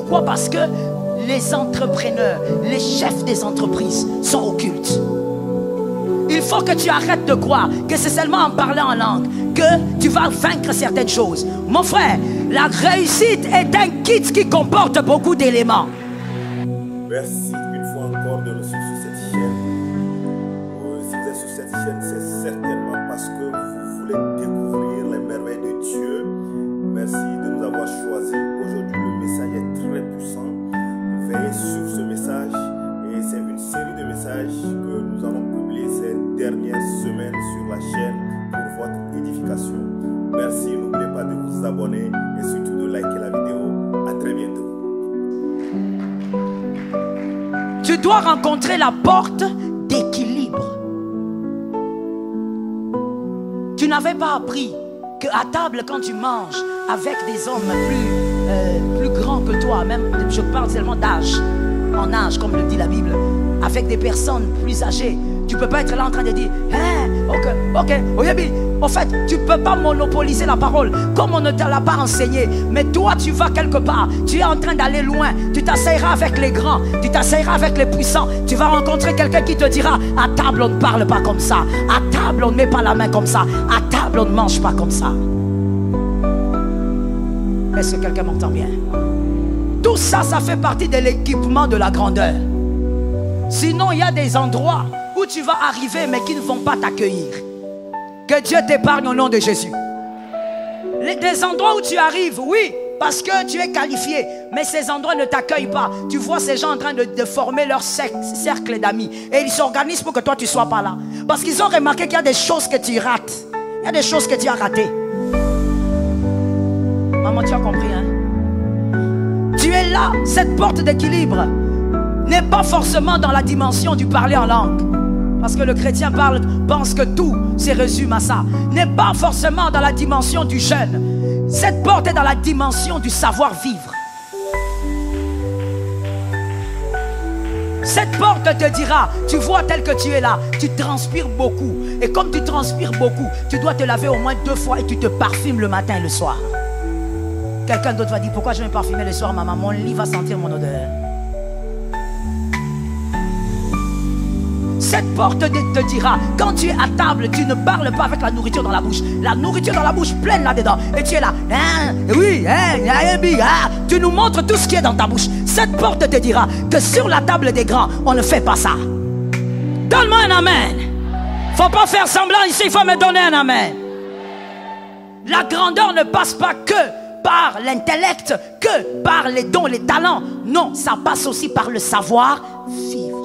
Pourquoi? Parce que les entrepreneurs, les chefs des entreprises sont occultes. Il faut que tu arrêtes de croire que c'est seulement en parlant en langue que tu vas vaincre certaines choses. Mon frère, la réussite est un kit qui comporte beaucoup d'éléments. Merci une fois encore de nous suivre sur cette chaîne. Si vous êtes sur cette chaîne, c'est certainement parce que vous voulez découvrir les merveilles de Dieu. Merci de nous avoir choisis. Aujourd'hui, le message est très puissant. Veillez sur ce message. Et c'est une série de messages que nous allons publier ces dernières semaines sur la chaîne pour votre édification. Merci, n'oubliez pas de vous abonner et surtout de liker la vidéo. À très bientôt. Tu dois rencontrer la porte d'équilibre. Tu n'avais pas appris qu'à table, quand tu manges avec des hommes plus grands que toi, même je parle seulement d'âge, en âge, comme le dit la Bible, avec des personnes plus âgées, tu ne peux pas être là en train de dire en fait, tu ne peux pas monopoliser la parole comme on ne te l'a pas enseigné. Mais toi, tu vas quelque part, tu es en train d'aller loin. Tu t'asseilleras avec les grands, tu t'asseilleras avec les puissants. Tu vas rencontrer quelqu'un qui te dira: à table, on ne parle pas comme ça. À table, on ne met pas la main comme ça. À table, on ne mange pas comme ça. Est-ce que quelqu'un m'entend bien? Tout ça, ça fait partie de l'équipement de la grandeur. Sinon, il y a des endroits où tu vas arriver mais qui ne vont pas t'accueillir. Que Dieu t'épargne au nom de Jésus. Des endroits où tu arrives, oui, parce que tu es qualifié, mais ces endroits ne t'accueillent pas. Tu vois ces gens en train de former leur cercle d'amis et ils s'organisent pour que toi tu ne sois pas là. Parce qu'ils ont remarqué qu'il y a des choses que tu rates. Il y a des choses que tu as ratées. Maman, tu as compris, hein? Tu es là, cette porte d'équilibre n'est pas forcément dans la dimension du parler en langue. Parce que le chrétien pense que tout se résume à ça. N'est pas forcément dans la dimension du jeûne. Cette porte est dans la dimension du savoir-vivre. Cette porte te dira, tu vois tel que tu es là, tu transpires beaucoup. Et comme tu transpires beaucoup, tu dois te laver au moins 2 fois et tu te parfumes le matin et le soir. Quelqu'un d'autre va dire: pourquoi je vais me parfumer le soir, maman? Mon lit va sentir mon odeur. Cette porte te dira, quand tu es à table, tu ne parles pas avec la nourriture dans la bouche. La nourriture dans la bouche pleine là-dedans. Et tu es là, oui, tu nous montres tout ce qui est dans ta bouche. Cette porte te dira que sur la table des grands, on ne fait pas ça. Donne-moi un amen. Faut pas faire semblant ici, il faut me donner un amen. La grandeur ne passe pas que par l'intellect, que par les dons, les talents. Non, ça passe aussi par le savoir-vivre.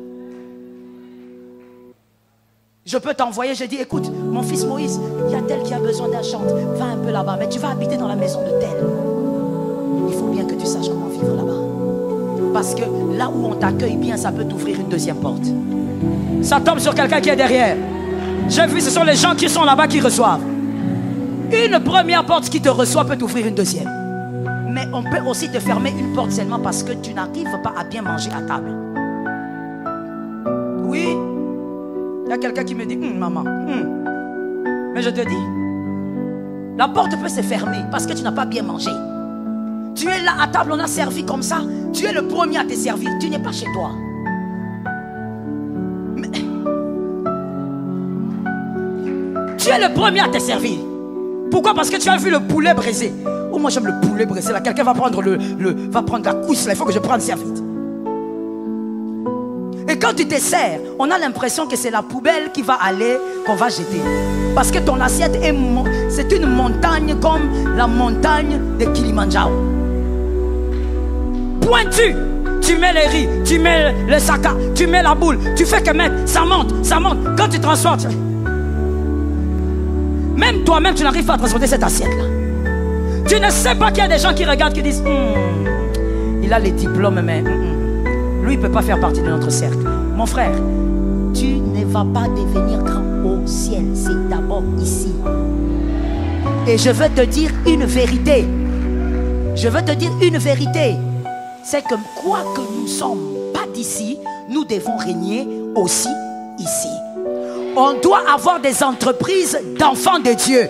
Je peux t'envoyer, je dis: écoute, mon fils Moïse, il y a tel qui a besoin d'un chantre. Va un peu là-bas, mais tu vas habiter dans la maison de tel. Il faut bien que tu saches comment vivre là-bas. Parce que là où on t'accueille bien, ça peut t'ouvrir une deuxième porte. Ça tombe sur quelqu'un qui est derrière. J'ai vu, ce sont les gens qui sont là-bas qui reçoivent. Une première porte qui te reçoit peut t'ouvrir une deuxième. Mais on peut aussi te fermer une porte seulement parce que tu n'arrives pas à bien manger à table. Oui. Il y a quelqu'un qui me dit: maman, mais je te dis, la porte peut se fermer parce que tu n'as pas bien mangé. Tu es là à table, on a servi comme ça. Tu es le premier à te servir, tu n'es pas chez toi. Mais... tu es le premier à te servir. Pourquoi? Parce que tu as vu le poulet braisé. Oh, moi j'aime le poulet braisé là. Quelqu'un va prendre va prendre la couche là. Il faut que je prenne ça vite. Et quand tu te sers, on a l'impression que c'est la poubelle qui va aller, qu'on va jeter. Parce que ton assiette c'est une montagne comme la montagne de Kilimandjaro. Pointu. Tu mets les riz, tu mets le saka, tu mets la boule, tu fais que mettre, ça monte, ça monte. Quand tu transportes, même toi-même, tu n'arrives pas à transporter cette assiette-là. Tu ne sais pas qu'il y a des gens qui regardent, qui disent: il a les diplômes, mais... lui, il ne peut pas faire partie de notre cercle. Mon frère, tu ne vas pas devenir grand au ciel. C'est d'abord ici. Et je veux te dire une vérité. Je veux te dire une vérité. C'est que quoi que nous ne sommes pas d'ici, nous devons régner aussi ici. On doit avoir des entreprises d'enfants de Dieu.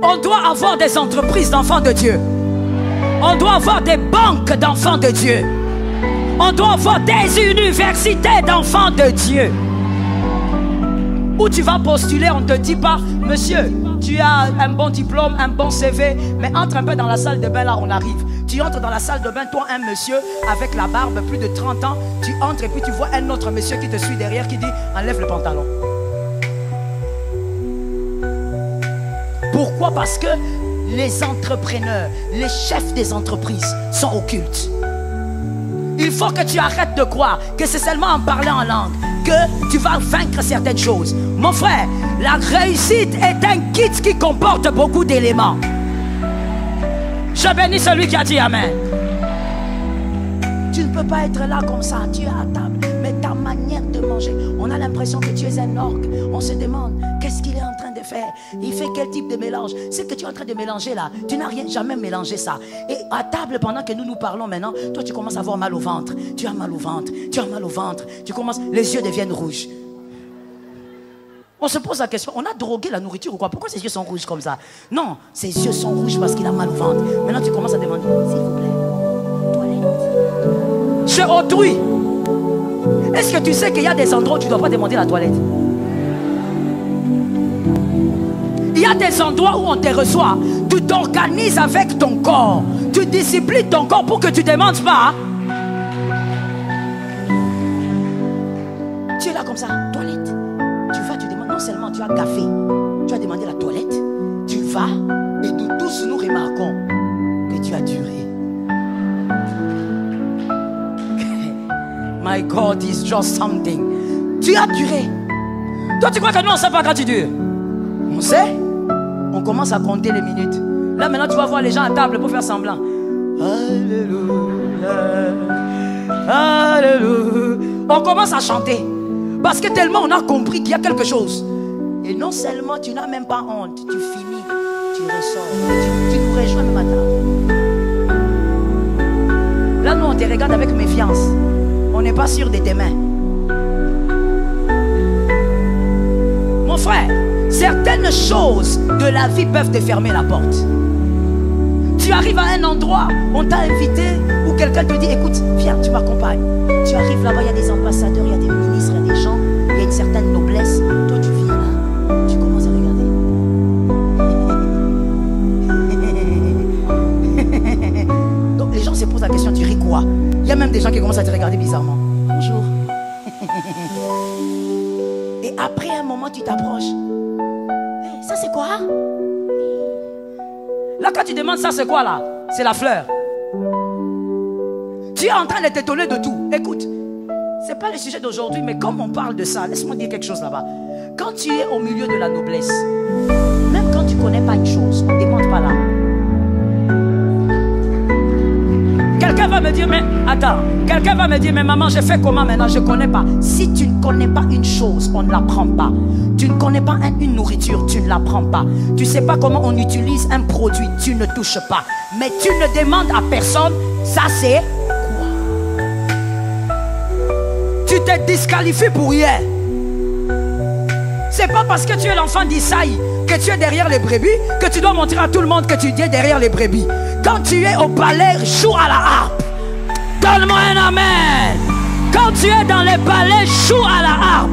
On doit avoir des entreprises d'enfants de Dieu. On doit avoir des banques d'enfants de Dieu. On doit avoir des universités d'enfants de Dieu. Où tu vas postuler, on ne te dit pas, monsieur, tu as un bon diplôme, un bon CV, mais entre un peu dans la salle de bain, là on arrive. Tu entres dans la salle de bain, toi un monsieur avec la barbe, plus de 30 ans, tu entres et puis tu vois un autre monsieur qui te suit derrière qui dit, enlève le pantalon. Pourquoi? Parce que les entrepreneurs, les chefs des entreprises sont occultes. Il faut que tu arrêtes de croire que c'est seulement en parlant en langue que tu vas vaincre certaines choses. Mon frère, la réussite est un kit qui comporte beaucoup d'éléments. Je bénis celui qui a dit Amen. Tu ne peux pas être là comme ça, tu es à table, mais ta manière de manger, on a l'impression que tu es un orgue. On se demande, qu'est-ce qu'il est en train de faire? Il fait quel type de mélange? Ce que tu es en train de mélanger là, tu n'as jamais mélangé ça. Et à table, pendant que nous parlons maintenant, toi tu commences à avoir mal au ventre. Tu as mal au ventre, tu as mal au ventre. Tu commences, les yeux deviennent rouges. On se pose la question, on a drogué la nourriture ou quoi? Pourquoi ses yeux sont rouges comme ça? Non, ses yeux sont rouges parce qu'il a mal au ventre. Maintenant tu commences à demander, s'il vous plaît, toilette. Chez autrui, est-ce que tu sais qu'il y a des endroits où tu ne dois pas demander la toilette? Il y a des endroits où on te reçoit. Tu t'organises avec ton corps. Tu disciplines ton corps pour que tu ne demandes pas. Tu es là comme ça, toilette. Tu vas, tu demandes, non seulement tu as café, tu as demandé la toilette. Tu vas et nous tous nous remarquons que tu as duré. My God is just something. Tu as duré. Toi tu crois que nous on ne sait pas quand tu dures? On sait. On commence à compter les minutes. Là maintenant tu vas voir les gens à table pour faire semblant. Alléluia, Alléluia. On commence à chanter. Parce que tellement on a compris qu'il y a quelque chose. Et non seulement tu n'as même pas honte, tu finis, tu ressors, tu nous rejoins le matin. Là nous on te regarde avec méfiance. On n'est pas sûr de tes mains. Mon frère, certaines choses de la vie peuvent te fermer la porte. Tu arrives à un endroit, on t'a invité, ou quelqu'un te dit, écoute, viens, tu m'accompagnes. Tu arrives là-bas, il y a des ambassadeurs, il y a des ministres, il y a des gens, il y a une certaine noblesse. Toi, tu viens là, tu commences à regarder. Donc les gens se posent la question, tu ris quoi? Il y a même des gens qui commencent à te regarder bizarrement. Bonjour. Et après un moment, tu t'approches. Hey, ça c'est quoi? Là, quand tu demandes ça, c'est quoi là? C'est la fleur. Tu es en train de t'étonner de tout. Écoute, c'est pas le sujet d'aujourd'hui, mais comme on parle de ça, laisse-moi dire quelque chose là-bas. Quand tu es au milieu de la noblesse, même quand tu connais pas une chose, on ne demande pas là. Quelqu'un va me dire, mais attends, quelqu'un va me dire, mais maman, je fais comment maintenant? Je ne connais pas. Si tu ne connais pas une chose, on ne l'apprend pas. Tu ne connais pas une nourriture, tu ne l'apprends pas. Tu ne sais pas comment on utilise un produit, tu ne touches pas. Mais tu ne demandes à personne, ça c'est quoi? Tu te disqualifies pour rien. C'est pas parce que tu es l'enfant d'Isaïe, que tu es derrière les brebis, que tu dois montrer à tout le monde que tu es derrière les brebis. Quand tu es au palais, joue à la harpe. Donne-moi un amen. Quand tu es dans les palais, joue à la harpe.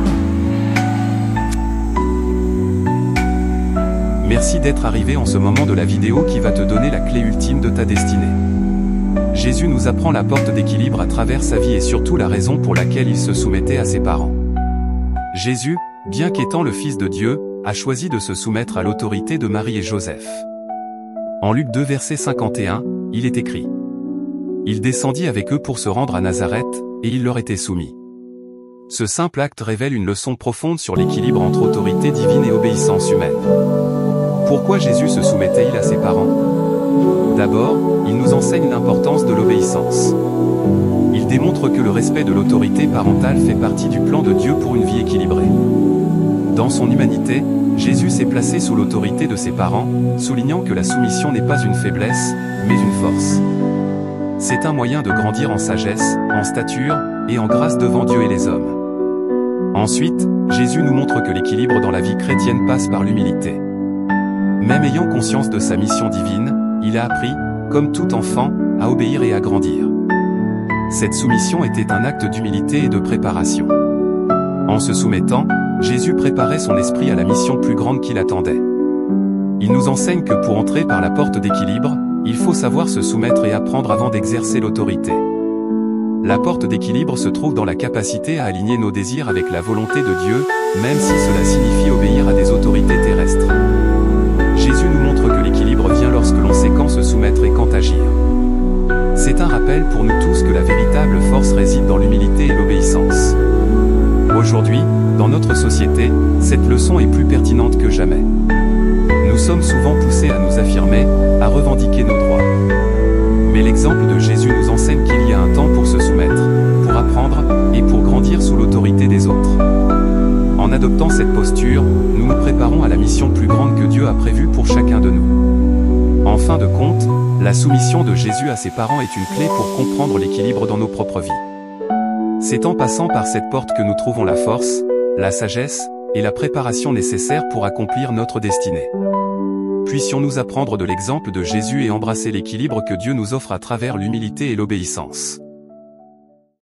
Merci d'être arrivé en ce moment de la vidéo qui va te donner la clé ultime de ta destinée. Jésus nous apprend la porte d'équilibre à travers sa vie et surtout la raison pour laquelle il se soumettait à ses parents. Jésus, bien qu'étant le Fils de Dieu, a choisi de se soumettre à l'autorité de Marie et Joseph. En Luc 2 verset 51, il est écrit: Il descendit avec eux pour se rendre à Nazareth, et il leur était soumis. Ce simple acte révèle une leçon profonde sur l'équilibre entre autorité divine et obéissance humaine. Pourquoi Jésus se soumettait-il à ses parents? D'abord, il nous enseigne l'importance de l'obéissance. Il démontre que le respect de l'autorité parentale fait partie du plan de Dieu pour une vie équilibrée. Dans son humanité, Jésus s'est placé sous l'autorité de ses parents, soulignant que la soumission n'est pas une faiblesse, mais une force. C'est un moyen de grandir en sagesse, en stature, et en grâce devant Dieu et les hommes. Ensuite, Jésus nous montre que l'équilibre dans la vie chrétienne passe par l'humilité. Même ayant conscience de sa mission divine, il a appris, comme tout enfant, à obéir et à grandir. Cette soumission était un acte d'humilité et de préparation. En se soumettant, Jésus préparait son esprit à la mission plus grande qui l'attendait. Il nous enseigne que pour entrer par la porte d'équilibre, il faut savoir se soumettre et apprendre avant d'exercer l'autorité. La porte d'équilibre se trouve dans la capacité à aligner nos désirs avec la volonté de Dieu, même si cela signifie obéir à des autorités terrestres. Jésus nous montre que l'équilibre vient lorsque l'on sait quand se soumettre et quand agir. C'est un rappel pour nous tous que la véritable force réside dans l'humilité et l'obéissance. Aujourd'hui, dans notre société, cette leçon est plus pertinente que jamais. Nous sommes souvent poussés à nous affirmer, à revendiquer nos droits. Mais l'exemple de Jésus nous enseigne qu'il y a un temps pour se soumettre, pour apprendre, et pour grandir sous l'autorité des autres. En adoptant cette posture, nous nous préparons à la mission plus grande que Dieu a prévue pour chacun de nous. En fin de compte, la soumission de Jésus à ses parents est une clé pour comprendre l'équilibre dans nos propres vies. C'est en passant par cette porte que nous trouvons la force, la sagesse, et la préparation nécessaires pour accomplir notre destinée. Puissions-nous apprendre de l'exemple de Jésus et embrasser l'équilibre que Dieu nous offre à travers l'humilité et l'obéissance.